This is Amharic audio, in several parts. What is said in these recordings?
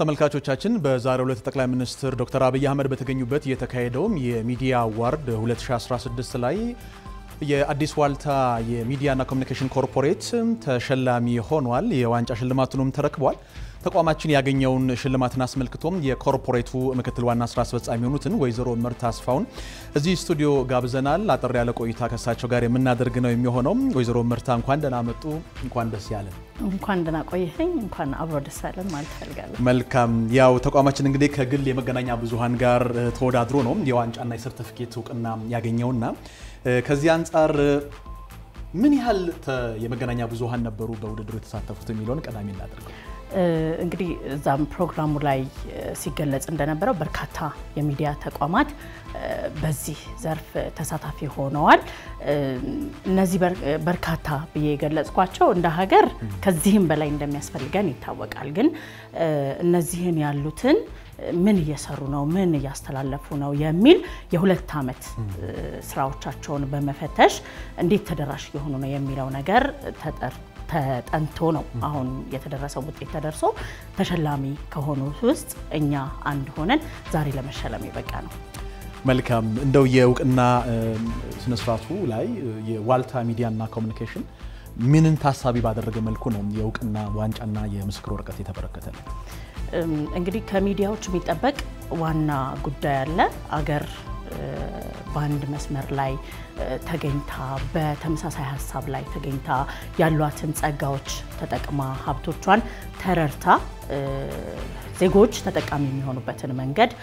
ተመልካቾቻችን በዛሬው ዕለት ጠቅላይ ሚኒስትር ዶክተር አብይ አህመድ በተገኙበት የተካሄደው የሚዲያ አዋርድ 2016 ላይ የአዲስ ዋልታ የሚዲያና ኮሙኒኬሽን ኮርፖሬት ተሸላሚ ሆኗል። የዋንጫ ሽልማቱንም ተረክቧል። ተቋማችን ያገኘውን ሽልማትን አስመልክቶም የኮርፖሬቱ ምክትል ዋና ስራ አስፈጻሚ ሆኑትን ወይዘሮ ምርት አስፋውን እዚህ ስቱዲዮ ጋብዘናል። አጥር ያለ ቆይታ ከሳቸው ጋር የምናደርግ ነው የሚሆነው። ወይዘሮ ምርት እንኳን ደህና መጡ፣ እንኳን ደስ ያለን። እንኳን ደህና ቆየኸኝ፣ እንኳን አብሮ ደስ ያለን ማለት ፈልጋለሁ። መልካም። ያው ተቋማችን እንግዲህ ከግል የመገናኛ ብዙሃን ጋር ተወዳድሮ ነው የዋንጫና የሰርቲፊኬት እውቅና ያገኘውና ከዚህ አንፃር ምን ያህል የመገናኛ ብዙሃን ነበሩ በውድድሩ የተሳተፉት የሚለውን ቀዳሚ እናደርገው። እንግዲህ እዛም ፕሮግራሙ ላይ ሲገለጽ እንደነበረው በርካታ የሚዲያ ተቋማት በዚህ ዘርፍ ተሳታፊ ሆነዋል። እነዚህ በርካታ ብዬ ገለጽኳቸው እንደ ሀገር ከዚህም በላይ እንደሚያስፈልገን ይታወቃል። ግን እነዚህን ያሉትን ምን እየሰሩ ነው፣ ምን እያስተላለፉ ነው የሚል የሁለት ዓመት ስራዎቻቸውን በመፈተሽ እንዴት ተደራሽ የሆኑ ነው የሚለው ነገር ተጠንቶ ነው አሁን የተደረሰው ውጤት ተደርሶ ተሸላሚ ከሆኑት ውስጥ እኛ አንድ ሆነን ዛሬ ለመሸለም የበቃ ነው። መልካም። እንደው የእውቅና ስነ ስርዓቱ ላይ የዋልታ ሚዲያና ኮሙኒኬሽን ምንን ታሳቢ ባደረገ መልኩ ነው የእውቅና ዋንጫና የምስክር ወረቀት የተበረከተለት? እንግዲህ ከሚዲያዎች የሚጠበቅ ዋና ጉዳይ አለ። አገር በአንድ መስመር ላይ ተገኝታ በተመሳሳይ ሀሳብ ላይ ተገኝታ ያሏትን ጸጋዎች ተጠቅማ ሀብቶቿን ተረርታ ዜጎች ተጠቃሚ የሚሆኑበትን መንገድ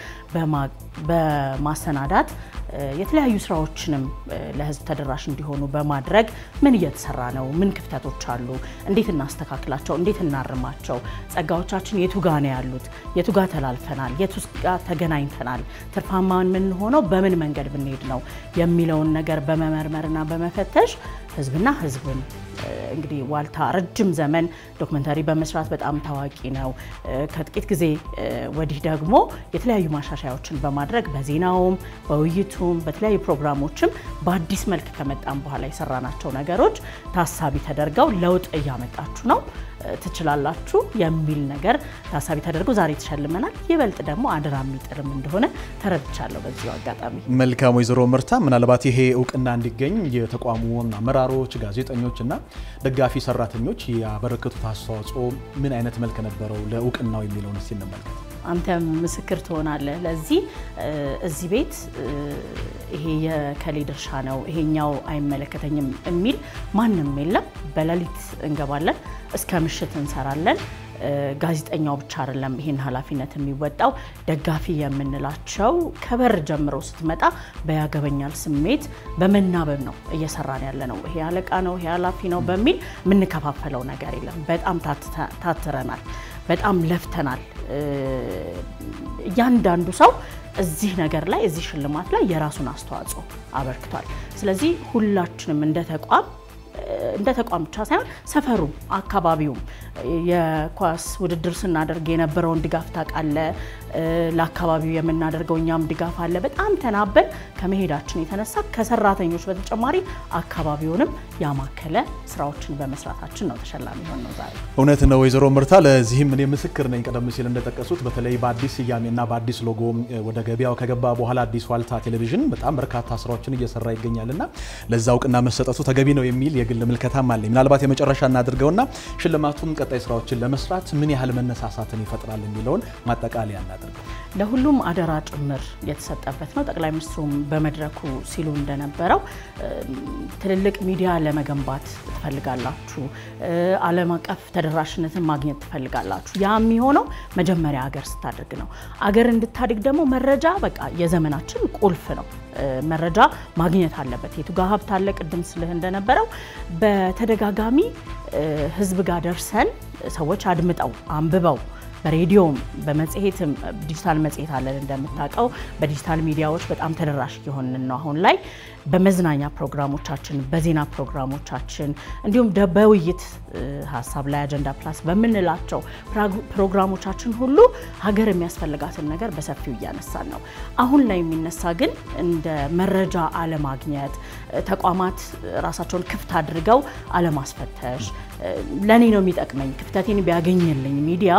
በማሰናዳት የተለያዩ ስራዎችንም ለህዝብ ተደራሽ እንዲሆኑ በማድረግ ምን እየተሰራ ነው፣ ምን ክፍተቶች አሉ፣ እንዴት እናስተካክላቸው፣ እንዴት እናርማቸው፣ ጸጋዎቻችን የቱ ጋር ነው ያሉት፣ የቱ ጋር ተላልፈናል፣ የቱ ጋር ተገናኝተናል፣ ትርፋማን ምን ሆነው በምን መንገድ ብንሄድ ነው የሚለውን ነገር በመመርመርና በመፈተሽ ህዝብና ህዝብን እንግዲህ ዋልታ ረጅም ዘመን ዶክመንታሪ በመስራት በጣም ታዋቂ ነው። ከጥቂት ጊዜ ወዲህ ደግሞ የተለያዩ ማሻሻያዎችን በማድረግ በዜናውም በውይይቱም በተለያዩ ፕሮግራሞችም በአዲስ መልክ ከመጣም በኋላ የሰራናቸው ነገሮች ታሳቢ ተደርገው ለውጥ እያመጣችሁ ነው፣ ትችላላችሁ የሚል ነገር ታሳቢ ተደርጎ ዛሬ ተሸልመናል። ይበልጥ ደግሞ አደራ የሚጥልም እንደሆነ ተረድቻለሁ በዚህ አጋጣሚ። መልካም። ወይዘሮ ምርታ ምናልባት ይሄ እውቅና እንዲገኝ የተቋሙ አመራሮች፣ ጋዜጠኞችና ደጋፊ ሰራተኞች ያበረከቱት አስተዋጽኦ ምን አይነት መልክ ነበረው ለእውቅናው የሚለውን እስቲ እንመልከት። አንተ ምስክር ትሆናለህ ለዚህ። እዚህ ቤት ይሄ የከሌ ድርሻ ነው ይሄኛው አይመለከተኝም የሚል ማንም የለም። በሌሊት እንገባለን፣ እስከ ምሽት እንሰራለን። ጋዜጠኛው ብቻ አይደለም ይሄን ኃላፊነት የሚወጣው፣ ደጋፊ የምንላቸው ከበር ጀምሮ ስትመጣ በያገበኛል ስሜት በመናበብ ነው እየሰራን ያለ ነው። ይሄ አለቃ ነው ይሄ ኃላፊ ነው በሚል የምንከፋፈለው ነገር የለም። በጣም ታትረናል፣ በጣም ለፍተናል። እያንዳንዱ ሰው እዚህ ነገር ላይ እዚህ ሽልማት ላይ የራሱን አስተዋጽኦ አበርክቷል። ስለዚህ ሁላችንም እንደ ተቋም ብቻ ሳይሆን ሰፈሩ አካባቢው የኳስ ውድድር ስናደርግ የነበረውን ድጋፍ ታቃለ፣ ለአካባቢው የምናደርገው እኛም ድጋፍ አለ። በጣም ተናበን ከመሄዳችን የተነሳ ከሰራተኞች በተጨማሪ አካባቢውንም ያማከለ ስራዎችን በመስራታችን ነው ተሸላሚ ሆነው ዛሬ። እውነት ነው ወይዘሮ ምርታ፣ ለዚህም እኔ ምስክር ነኝ። ቀደም ሲል እንደተጠቀሱት በተለይ በአዲስ ስያሜና በአዲስ ሎጎ ወደ ገበያው ከገባ በኋላ አዲስ ዋልታ ቴሌቪዥን በጣም በርካታ ስራዎችን እየሰራ ይገኛልና ለዛ እውቅና መሰጠቱ ተገቢ ነው የሚል የግል ምልከታም አለኝ። ምናልባት የመጨረሻ እናድርገውና ሽልማቱን ቀጣይ ስራዎችን ለመስራት ምን ያህል መነሳሳትን ይፈጥራል የሚለውን ማጠቃለያ እናድርገው። ለሁሉም አደራ ጭምር የተሰጠበት ነው። ጠቅላይ ሚኒስትሩም በመድረኩ ሲሉ እንደነበረው ትልልቅ ሚዲያ ለመገንባት ትፈልጋላችሁ፣ ዓለም አቀፍ ተደራሽነትን ማግኘት ትፈልጋላችሁ። ያ የሚሆነው መጀመሪያ ሀገር ስታድግ ነው። ሀገር እንድታድግ ደግሞ መረጃ በቃ የዘመናችን ቁልፍ ነው። መረጃ ማግኘት አለበት። የቱ ጋር ሀብት አለ ቅድም ስልህ እንደነበረው በተደጋጋሚ ህዝብ ጋር ደርሰን ሰዎች አድምጠው አንብበው በሬዲዮም በመጽሔትም ዲጂታል መጽሔት አለን እንደምታውቀው በዲጂታል ሚዲያዎች በጣም ተደራሽ የሆንን ነው። አሁን ላይ በመዝናኛ ፕሮግራሞቻችን በዜና ፕሮግራሞቻችን እንዲሁም በውይይት ሐሳብ ላይ አጀንዳ ፕላስ በመንላቸው ፕሮግራሞቻችን ሁሉ ሀገር የሚያስፈልጋትን ነገር በሰፊው ያነሳን ነው። አሁን ላይ የሚነሳ ግን እንደ መረጃ አለማግኘት ተቋማት ራሳቸውን ክፍት አድርገው አለማስፈተሽ ለኔ ነው የሚጠቅመኝ ክፍተቴን ቢያገኝልኝ ሚዲያው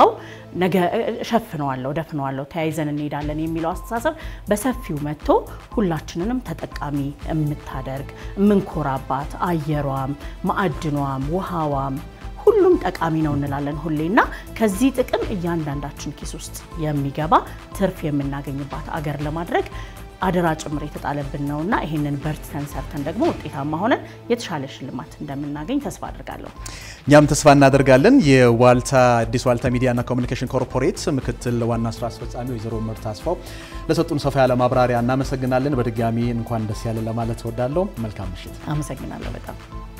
ነገ ሸፍነዋለሁ ደፍነዋለሁ ተያይዘን እንሄዳለን የሚለው አስተሳሰብ በሰፊው መጥቶ ሁላችንንም ተጠቃሚ የምታደርግ ምንኮራባት አየሯም ማዕድኗም ውሃዋም ሁሉም ጠቃሚ ነው እንላለን ሁሌና ከዚህ ጥቅም እያንዳንዳችን ኪስ ውስጥ የሚገባ ትርፍ የምናገኝባት አገር ለማድረግ አደራ ጭምር የተጣለብን ነውና ይሄንን በርትተን ሰርተን ደግሞ ውጤታማ ሆነን የተሻለ ሽልማት እንደምናገኝ ተስፋ አድርጋለሁ። እኛም ተስፋ እናደርጋለን። የዋልታ አዲስ ዋልታ ሚዲያና ኮሙኒኬሽን ኮርፖሬት ምክትል ዋና ስራ አስፈጻሚ ወይዘሮ ምርት አስፋው ለሰጡን ሰፋ ያለ ማብራሪያ እናመሰግናለን። በድጋሚ እንኳን ደስ ያለ ለማለት እወዳለሁ። መልካም ምሽት። አመሰግናለሁ በጣም